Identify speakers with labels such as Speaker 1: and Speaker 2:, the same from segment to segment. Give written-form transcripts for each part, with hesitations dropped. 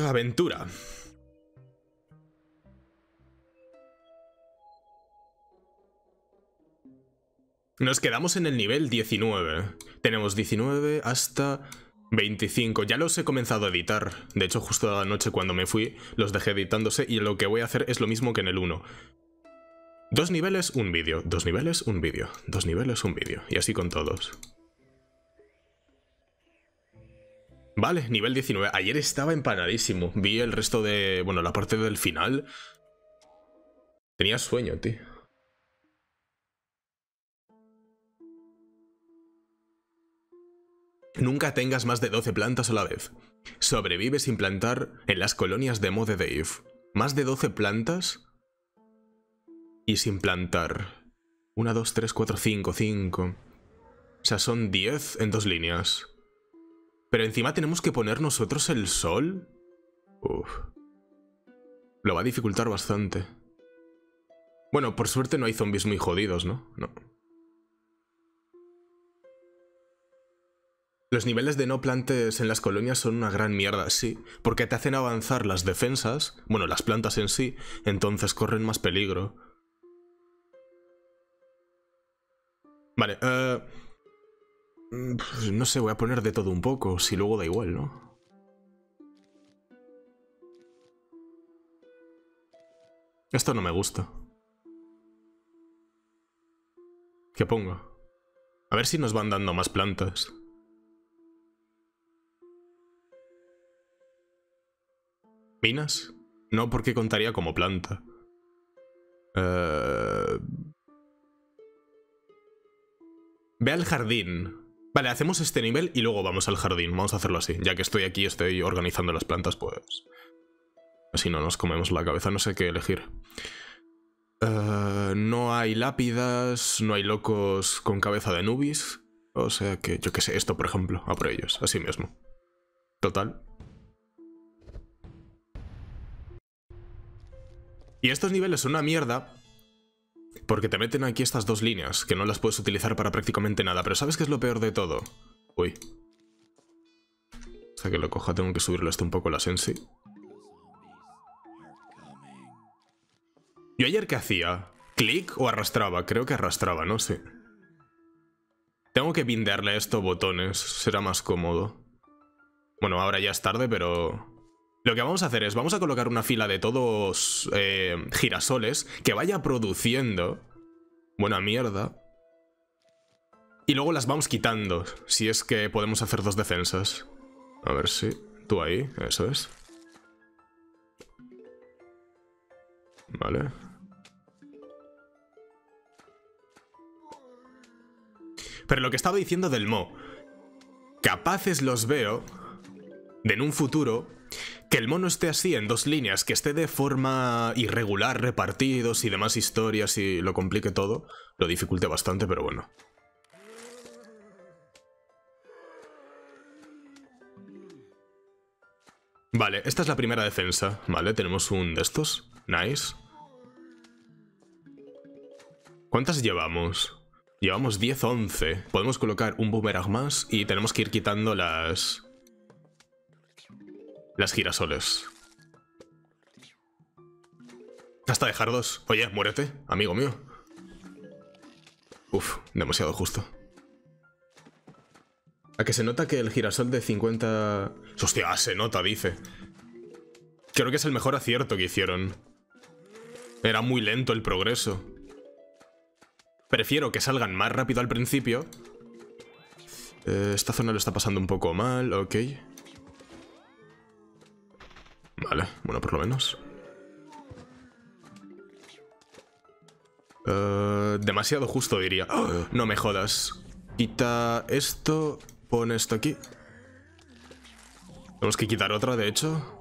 Speaker 1: Aventura. Nos quedamos en el nivel 19. Tenemos 19 hasta 25. Ya los he comenzado a editar. De hecho, justo anoche cuando me fui, los dejé editándose y lo que voy a hacer es lo mismo que en el 1. 2 niveles, un vídeo. 2 niveles, un vídeo. 2 niveles, un vídeo. Y así con todos. Vale, nivel 19. Ayer estaba empanadísimo. Vi el resto de... bueno, la parte del final. Tenía sueño, tío. Nunca tengas más de 12 plantas a la vez. Sobrevive sin plantar en las colonias de Mode Dave. Más de 12 plantas y sin plantar. 1, 2, 3, 4, 5, 5. O sea, son 10 en 2 líneas. Pero encima tenemos que poner nosotros el sol. Uf. Lo va a dificultar bastante. Bueno, por suerte no hay zombies muy jodidos, ¿no? No. Los niveles de no plantes en las colonias son una gran mierda, sí, porque te hacen avanzar las defensas, bueno, las plantas en sí, entonces corren más peligro. Vale, no sé, voy a poner de todo un poco, si luego da igual, ¿no? Esto no me gusta. ¿Qué pongo? A ver si nos van dando más plantas. ¿Minas? No, porque contaría como planta. Ve al jardín. Vale, hacemos este nivel y luego vamos al jardín. Vamos a hacerlo así. Ya que estoy aquí, estoy organizando las plantas, pues... así no nos comemos la cabeza, no sé qué elegir. No hay lápidas, no hay locos con cabeza de Nubis. O sea que, yo qué sé, esto por ejemplo, a por ellos, así mismo. Total. Y estos niveles son una mierda porque te meten aquí estas 2 líneas que no las puedes utilizar para prácticamente nada. Pero ¿sabes qué es lo peor de todo? Uy. Hasta que lo coja tengo que subirle esto un poco la sensi. ¿Yo ayer qué hacía? ¿Clic o arrastraba? Creo que arrastraba, no sé. Tengo que bindearle esto botones, será más cómodo. Bueno, ahora ya es tarde, pero... lo que vamos a hacer es, vamos a colocar una fila de todos girasoles que vaya produciendo buena mierda. Y luego las vamos quitando, si es que podemos hacer 2 defensas. A ver si... tú ahí, eso es. Vale. Pero lo que estaba diciendo del Mo. Capaces los veo de en un futuro... que el mono esté así en 2 líneas, que esté de forma irregular, repartidos y demás historias y lo complique todo, lo dificulte bastante, pero bueno. Vale, esta es la primera defensa. Vale, tenemos un de estos. Nice. ¿Cuántas llevamos? Llevamos 10 o 11. Podemos colocar un boomerang más y tenemos que ir quitando las girasoles. Hasta dejar 2. Oye, muérete, amigo mío. Uf, demasiado justo. A que se nota que el girasol de 50... hostia, se nota, dice. Creo que es el mejor acierto que hicieron. Era muy lento el progreso. Prefiero que salgan más rápido al principio. Esta zona lo está pasando un poco mal, ok. Vale, bueno, por lo menos. Demasiado justo, diría. ¡Oh! No me jodas. Quita esto, pon esto aquí. Tenemos que quitar otra, de hecho.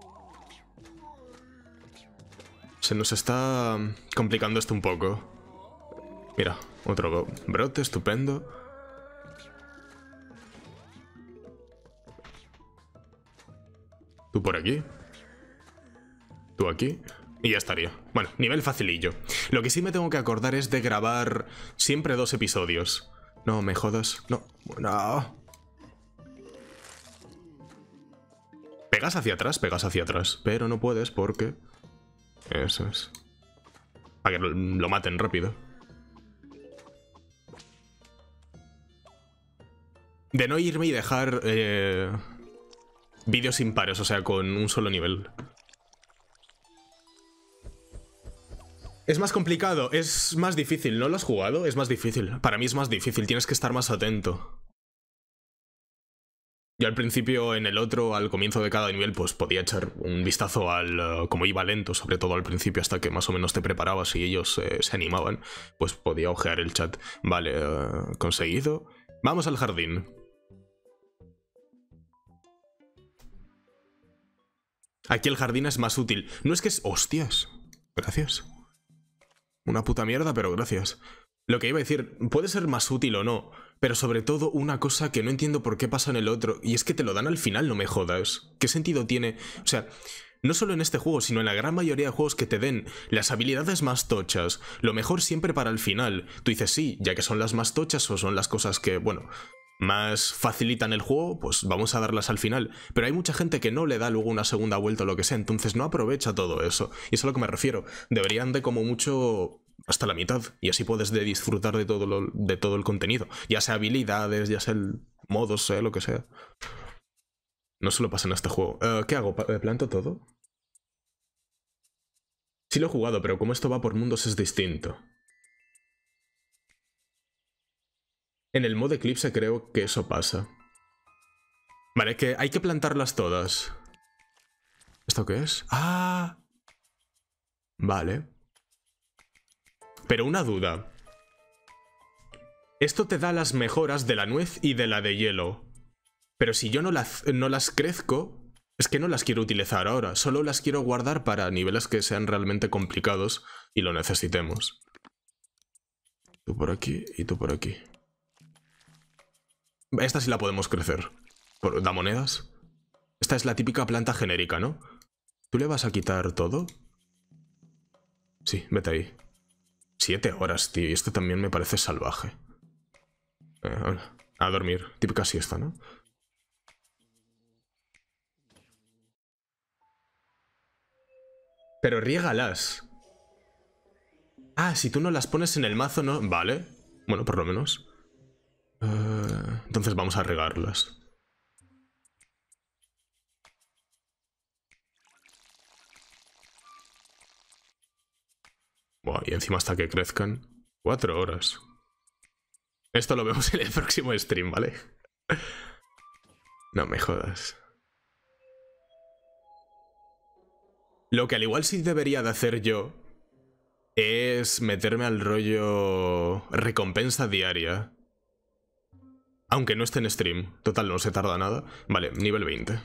Speaker 1: Se nos está complicando esto un poco. Mira, otro brote, estupendo. Tú por aquí. Tú aquí. Y ya estaría. Bueno, nivel facilillo. Lo que sí me tengo que acordar es de grabar siempre 2 episodios. No me jodas. No. No. pegas hacia atrás. Pero no puedes porque... Eso es. Para que lo maten rápido. De no irme y dejar vídeos impares, o sea, con un solo nivel. Es más complicado, es más difícil. ¿No lo has jugado? Es más difícil. Para mí es más difícil, tienes que estar más atento. Yo al principio, en el otro, al comienzo de cada nivel, pues podía echar un vistazo al cómo iba lento, sobre todo al principio, hasta que más o menos te preparabas y ellos se animaban. Pues podía ojear el chat. Vale, conseguido. Vamos al jardín. Aquí el jardín es más útil. No es que es... ¡Hostias! Gracias. Una puta mierda, pero gracias. Lo que iba a decir, puede ser más útil o no, pero sobre todo una cosa que no entiendo por qué pasa en el otro, y es que te lo dan al final, no me jodas. ¿Qué sentido tiene? O sea, no solo en este juego, sino en la gran mayoría de juegos que te den las habilidades más tochas, lo mejor siempre para el final. Tú dices, sí, ya que son las más tochas o son las cosas que, bueno, más facilitan el juego, pues vamos a darlas al final. Pero hay mucha gente que no le da luego una segunda vuelta o lo que sea, entonces no aprovecha todo eso. Y eso es a lo que me refiero. Deberían de como mucho hasta la mitad, y así puedes disfrutar de todo el contenido. Ya sea habilidades, ya sea el modos, sea lo que sea. No solo pasa en este juego. ¿Qué hago? ¿Planto todo? Sí lo he jugado, pero como esto va por mundos es distinto. En el modo Eclipse creo que eso pasa. Vale, que hay que plantarlas todas. ¿Esto qué es? ¡Ah! Vale. Pero una duda. Esto te da las mejoras de la nuez y de la de hielo. Pero si yo no las crezco, es que no las quiero utilizar ahora. Solo las quiero guardar para niveles que sean realmente complicados y lo necesitemos. Tú por aquí y tú por aquí. Esta sí la podemos crecer. ¿Da monedas? Esta es la típica planta genérica, ¿no? ¿Tú le vas a quitar todo? Sí, vete ahí. 7 horas, tío. Y esto también me parece salvaje. A dormir. Típica siesta, ¿no? Pero riégalas. Ah, si tú no las pones en el mazo, ¿no? Vale. Bueno, por lo menos. Entonces vamos a regarlas. Buah, y encima hasta que crezcan. 4 horas. Esto lo vemos en el próximo stream, ¿vale? No me jodas. Lo que al igual sí debería de hacer yo es meterme al rollo recompensa diaria. Aunque no esté en stream. Total, no se tarda nada. Vale, nivel 20.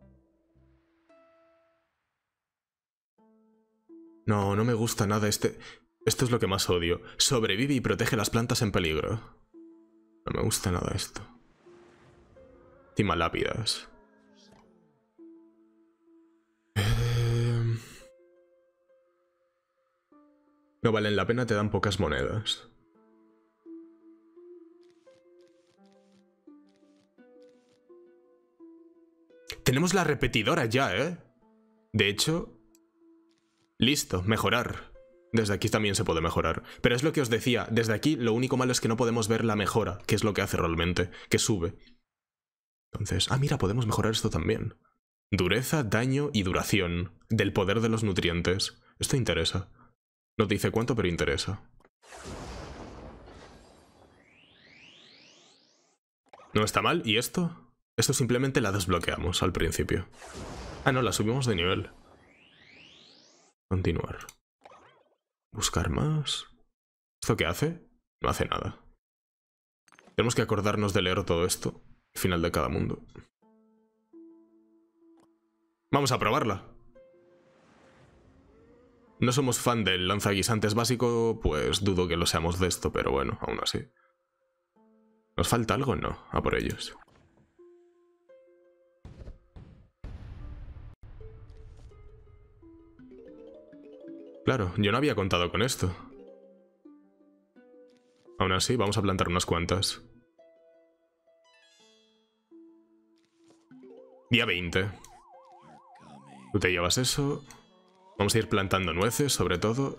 Speaker 1: No, no me gusta nada este... Esto es lo que más odio. Sobrevive y protege las plantas en peligro. No me gusta nada esto. Encima lápidas. No valen la pena, te dan pocas monedas. Tenemos la repetidora ya, ¿eh? De hecho... Listo, mejorar. Desde aquí también se puede mejorar. Pero es lo que os decía, desde aquí lo único malo es que no podemos ver la mejora, que es lo que hace realmente, que sube. Entonces, ah, mira, podemos mejorar esto también. Dureza, daño y duración del poder de los nutrientes. Esto interesa. No te dice cuánto, pero interesa. No está mal. ¿Y esto? Esto simplemente la desbloqueamos al principio. Ah, no, la subimos de nivel. Continuar. Buscar más. ¿Esto qué hace? No hace nada. Tenemos que acordarnos de leer todo esto al final de cada mundo. Vamos a probarla. No somos fan del lanzaguisantes básico, pues dudo que lo seamos de esto, pero bueno, aún así. ¿Nos falta algo? No, a por ellos. Claro, yo no había contado con esto. Aún así, vamos a plantar unas cuantas. Día 20. Tú te llevas eso. Vamos a ir plantando nueces, sobre todo.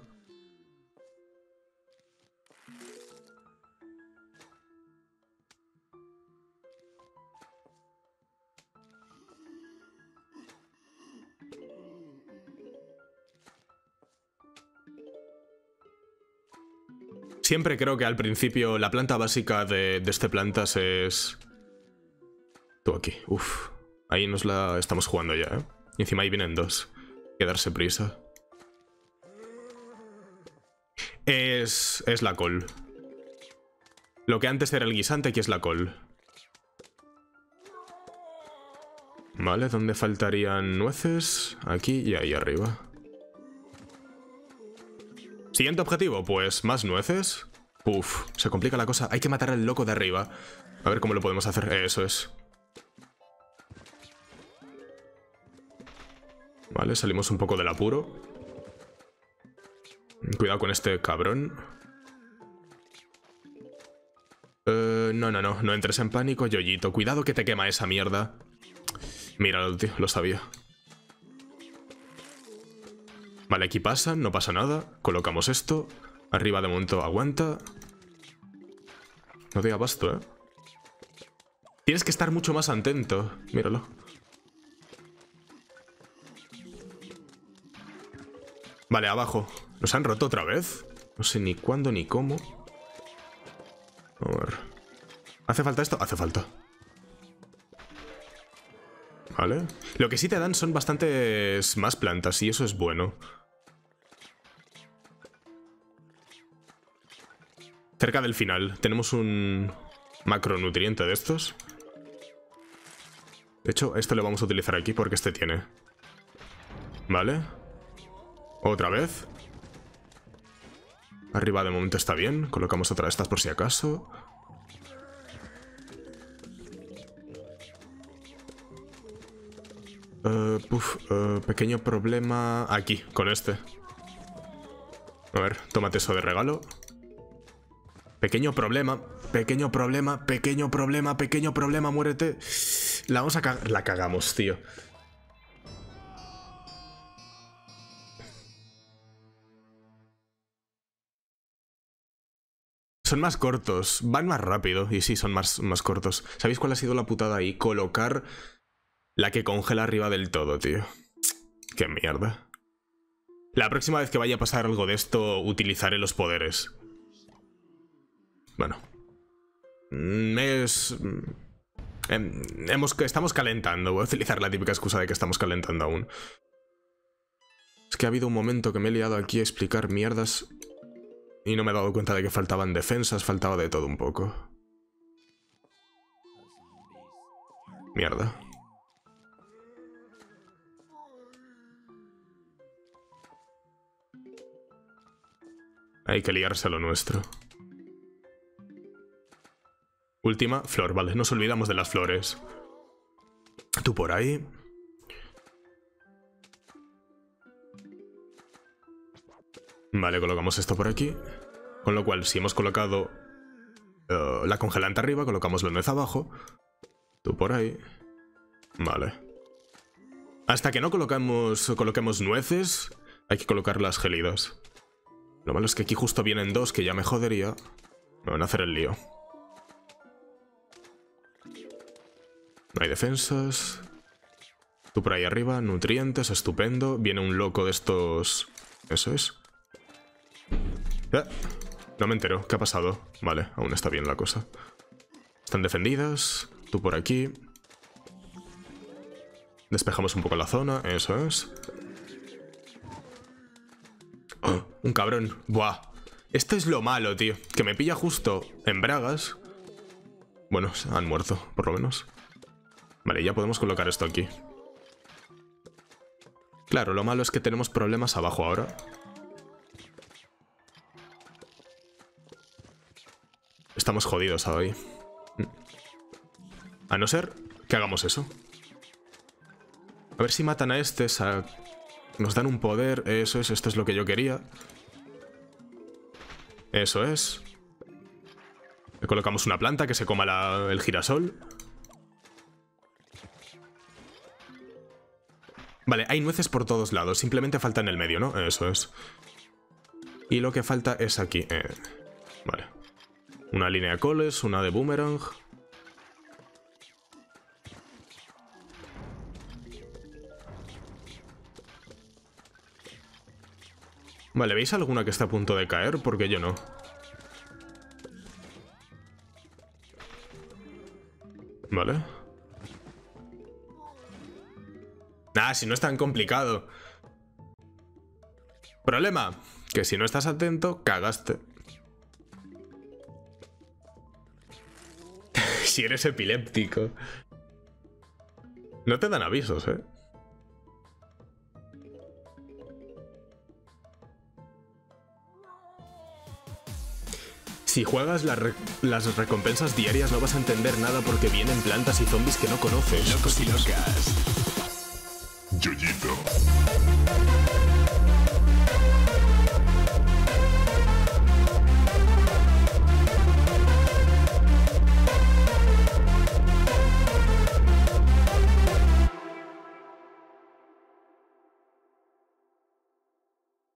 Speaker 1: Siempre creo que al principio la planta básica de este plantas es... Tú aquí, uff. Ahí nos la estamos jugando ya, ¿eh? Y encima ahí vienen dos. Hay que darse prisa. Es la col. Lo que antes era el guisante, aquí es la col. Vale, ¿dónde faltarían nueces? Aquí y ahí arriba. Siguiente objetivo, pues más nueces. Uf, se complica la cosa. Hay que matar al loco de arriba. A ver cómo lo podemos hacer. Eso es. Vale, salimos un poco del apuro. Cuidado con este cabrón. No entres en pánico, Yoyito. Cuidado que te quema esa mierda. Míralo, tío, lo sabía. Vale, aquí pasan, no pasa nada. Colocamos esto. Arriba de momento aguanta. No doy abasto, ¿eh? Tienes que estar mucho más atento. Míralo. Vale, abajo. ¿Nos han roto otra vez? No sé ni cuándo ni cómo. A ver. ¿Hace falta esto? Hace falta. Vale. Lo que sí te dan son bastantes más plantas y eso es bueno. Cerca del final tenemos un macronutriente de estos. De hecho, esto lo vamos a utilizar aquí porque este tiene. Vale. Otra vez. Arriba de momento está bien. Colocamos otra de estas por si acaso. Pequeño problema aquí, con este. A ver, tómate eso de regalo. Pequeño problema, pequeño problema, pequeño problema, pequeño problema, muérete. La vamos a cagar. La cagamos, tío. Son más cortos, van más rápido. Y sí, son más cortos. ¿Sabéis cuál ha sido la putada ahí? Colocar la que congela arriba del todo, tío. Qué mierda. La próxima vez que vaya a pasar algo de esto, utilizaré los poderes. Bueno. Estamos calentando. Voy a utilizar la típica excusa de que estamos calentando aún. Es que ha habido un momento que me he liado aquí a explicar mierdas y no me he dado cuenta de que faltaban defensas, faltaba de todo un poco. Mierda. Hay que liarse a lo nuestro. Última, flor, vale, nos olvidamos de las flores. Tú por ahí. Vale, colocamos esto por aquí. Con lo cual, si hemos colocado la congelante arriba, colocamos la nuez abajo. Tú por ahí. Vale. Hasta que no coloquemos nueces, hay que colocar las gélidas. Lo malo es que aquí justo vienen dos que ya me jodería. Me van a hacer el lío. No hay defensas. Tú por ahí arriba, nutrientes, estupendo. Viene un loco de estos... Eso es. No me entero, ¿qué ha pasado? Vale, aún está bien la cosa. Están defendidas. Tú por aquí. Despejamos un poco la zona, eso es. ¡Oh! Un cabrón. Buah. Esto es lo malo, tío. Que me pilla justo en bragas. Bueno, han muerto, por lo menos. Vale, ya podemos colocar esto aquí. Claro, lo malo es que tenemos problemas abajo ahora. Estamos jodidos ahí. A no ser que hagamos eso. A ver si matan a este. Nos dan un poder. Eso es, esto es lo que yo quería. Eso es. Le colocamos una planta que se coma el girasol. Vale, hay nueces por todos lados. Simplemente falta en el medio, ¿no? Eso es. Y lo que falta es aquí. Vale. Una línea de coles, una de boomerang. Vale, ¿veis alguna que está a punto de caer? Porque yo no. Vale. Nah, si no es tan complicado. Problema, que si no estás atento, cagaste. Si eres epiléptico. No te dan avisos, ¿eh? Si juegas las recompensas diarias no vas a entender nada porque vienen plantas y zombies que no conoces.
Speaker 2: Locos y locas. Yoyito.